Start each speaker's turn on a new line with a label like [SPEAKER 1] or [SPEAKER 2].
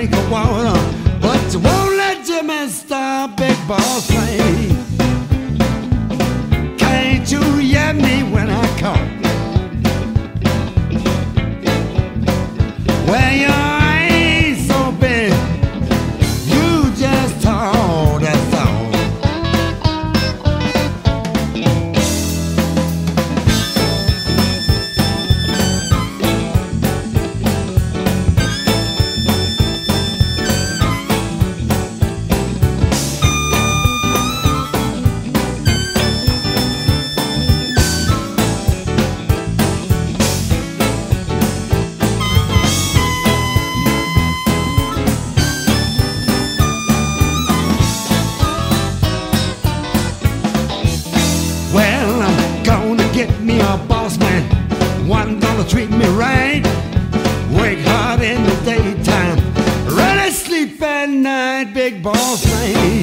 [SPEAKER 1] drink of water, but you won't let Jimmy stop, big boss man. Can't you hear me when I call? Well, your ain't so big, you just tall, that's all. Well, I'm gonna get me a boss man, one gonna treat me right, work hard in the daytime, really sleep at night, big boss man.